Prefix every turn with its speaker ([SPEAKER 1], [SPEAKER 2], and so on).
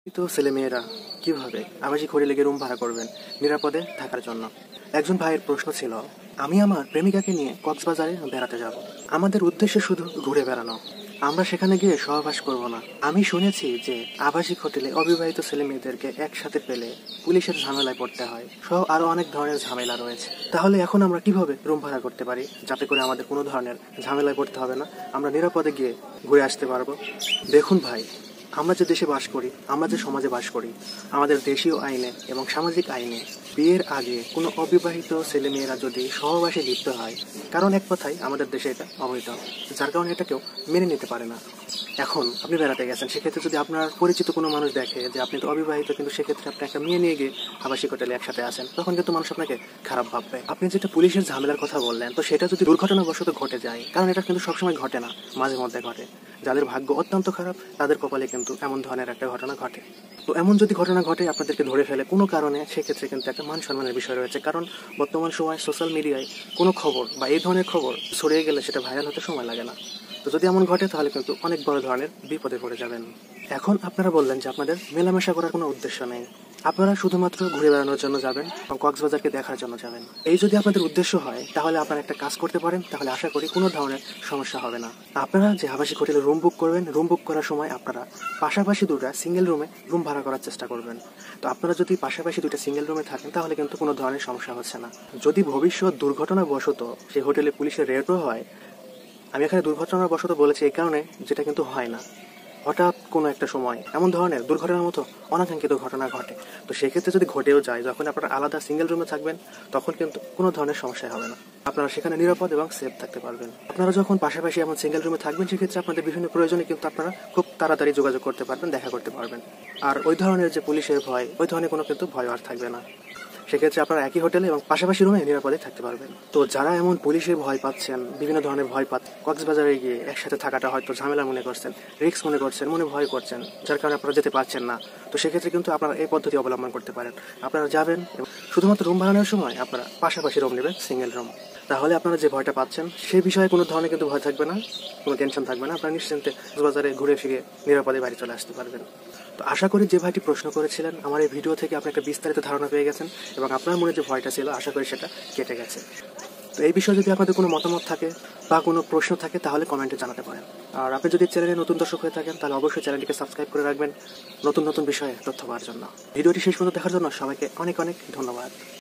[SPEAKER 1] তো ছেলেমেয়েরা কিভাবে আবাসিক হোটেলে গিয়ে রুম ভাড়া করবেন নিরাপদে থাকার জন্য? একজন ভাইয়ের প্রশ্ন ছিল, আমি আমার প্রেমিকাকে নিয়ে কক্সবাজারে বেড়াতে যাব। আমাদের উদ্দেশ্য শুধু ঘুরে বেড়ানো, আমরা সেখানে গিয়ে সহবাস করব না। আমি শুনেছি যে আবাসিক হোটেলে অবিবাহিত ছেলে মেয়েদেরকে একসাথে পেলে পুলিশের ঝামেলায় পড়তে হয় সহ আরো অনেক ধরনের ঝামেলা রয়েছে। তাহলে এখন আমরা কিভাবে রুম ভাড়া করতে পারি যাতে করে আমাদের কোনো ধরনের ঝামেলায় পড়তে হবে না, আমরা নিরাপদে গিয়ে ঘুরে আসতে পারবো? দেখুন ভাই, আমরা যে দেশে বাস করি, আমরা যে সমাজে বাস করি, আমাদের দেশীয় আইনে এবং সামাজিক আইনে বিয়ের আগে কোনো অবিবাহিত ছেলেমেয়েরা যদি সহবাসে লিপ্ত হয়, কারণ এক কথায় আমাদের দেশে এটা অবৈধ, যার কারণে এটা কেউ মেনে নিতে পারে না। এখন আপনি বেড়াতে গেছেন, সেক্ষেত্রে যদি আপনার পরিচিত কোনো মানুষ দেখে যে আপনি তো অবিবাহিত, কিন্তু সেক্ষেত্রে আপনি একটা মেয়ে নিয়ে গিয়ে আবাসিক হোটেলে একসাথে আসেন, তখন কিন্তু মানুষ আপনাকে খারাপ ভাববে। আপনি যেটা পুলিশের ঝামেলার কথা বললেন, তো সেটা যদি দুর্ঘটনাবশত ঘটে যায়, কারণ এটা কিন্তু সবসময় ঘটে না, মাঝে মধ্যে ঘটে, যাদের ভাগ্য অত্যন্ত খারাপ তাদের কপালে কিন্তু এমন ধরনের একটা ঘটনা ঘটে। তো এমন যদি ঘটনা ঘটে আপনাদেরকে ধরে ফেলে কোনো কারণে, সেক্ষেত্রে কিন্তু একটা মান সম্মানের বিষয় রয়েছে, কারণ বর্তমান সময় সোশ্যাল মিডিয়ায় কোনো খবর বা এই ধরনের খবর ছড়িয়ে গেলে সেটা ভাইরাল হতে সময় লাগে না। তো যদি এমন ঘটে তাহলে কিন্তু অনেক বড় ধরনের বিপদে পড়ে যাবেন। এখন আপনারা বললেন যে আপনাদের মেলামেশা করার কোনো উদ্দেশ্য নেই, আপনারা শুধুমাত্র ঘুরে বেড়ানোর জন্য যাবেন এবং কক্সবাজারকে দেখার জন্য যাবেন। এই যদি আপনাদের উদ্দেশ্য হয় তাহলে আপনারা একটা কাজ করতে পারেন, তাহলে আশা করি কোনো ধরনের সমস্যা হবে না। আপনারা যে আবাসিক হোটেলে রুম বুক করবেন, রুম বুক করার সময় আপনারা পাশাপাশি দুটা সিঙ্গেল রুমে রুম ভাড়া করার চেষ্টা করবেন। তো আপনারা যদি পাশাপাশি দুটা সিঙ্গেল রুমে থাকেন তাহলে কিন্তু কোনো ধরনের সমস্যা হচ্ছে না। যদি ভবিষ্যৎ দুর্ঘটনাবশত সেই হোটেলে পুলিশের রেডও হয়, আমি এখানে দুর্ঘটনাবশত বলেছি এই কারণে, যেটা কিন্তু হয় না, হঠাৎ কোনো একটা সময় এমন ধরনের দুর্ঘটনার মতো অনাকাঙ্ক্ষিত ঘটনা ঘটে, তো সেক্ষেত্রে যদি ঘটেও যায়, যখন আপনারা আলাদা সিঙ্গেল রুমে থাকবেন তখন কিন্তু কোনো ধরনের সমস্যা হবে না, আপনারা সেখানে নিরাপদ এবং সেফ থাকতে পারবেন। আপনারা যখন পাশাপাশি এমন সিঙ্গেল রুমে থাকবেন, সেক্ষেত্রে আপনাদের বিভিন্ন প্রয়োজনে কিন্তু আপনারা খুব তাড়াতাড়ি যোগাযোগ করতে পারবেন, দেখা করতে পারবেন। আর ওই ধরনের যে পুলিশের ভয়, ওই ধরনের কোনো কিন্তু ভয় আর থাকবে না। সেক্ষেত্রে আপনারা একই হোটেলে এবং পাশাপাশি রুমে নিরাপদে থাকতে পারবেন। তো যারা এমন পুলিশের ভয় পাচ্ছেন, বিভিন্ন ধরনের ভয় পাচ্ছেন, কক্সবাজারে গিয়ে একসাথে থাকাটা হয়তো ঝামেলা মনে করছেন, রিস্ক মনে করছেন, মনে ভয় করছেন, যার কারণে আপনারা যেতে পারছেন না, তো সেক্ষেত্রে কিন্তু আপনারা এই পদ্ধতি অবলম্বন করতে পারেন। আপনারা যাবেন এবং শুধুমাত্র রুম ভাড়ানোর সময় আপনারা পাশাপাশি রুম নেবেন, সিঙ্গেল রুম। তাহলে আপনারা যে ভয়টা পাচ্ছেন সেই বিষয়ে কোনো ধরনের কিন্তু ভয় থাকবে না, কোনো টেনশন থাকবে না, আপনারা নিশ্চিন্তে কক্সবাজারে ঘুরে ফিরে নিরাপদে বাড়ি চলে আসতে পারবেন। তো আশা করি যে ভাইটি প্রশ্ন করেছিলেন, আমার এই ভিডিও থেকে আপনি একটা বিস্তারিত ধারণা পেয়ে গেছেন এবং আপনার মনে যে ভয়টা ছিল আশা করি সেটা কেটে গেছে। তো এই বিষয়ে যদি আপনাদের কোনো মতামত থাকে বা কোনো প্রশ্ন থাকে তাহলে কমেন্টে জানাতে পারেন। আর আপনি যদি চ্যানেলে নতুন দর্শক হয়ে থাকেন তাহলে অবশ্যই চ্যানেলটিকে সাবস্ক্রাইব করে রাখবেন নতুন নতুন বিষয়ে তথ্য পাওয়ার জন্য। ভিডিওটি শেষ পর্যন্ত দেখার জন্য সবাইকে অনেক অনেক ধন্যবাদ।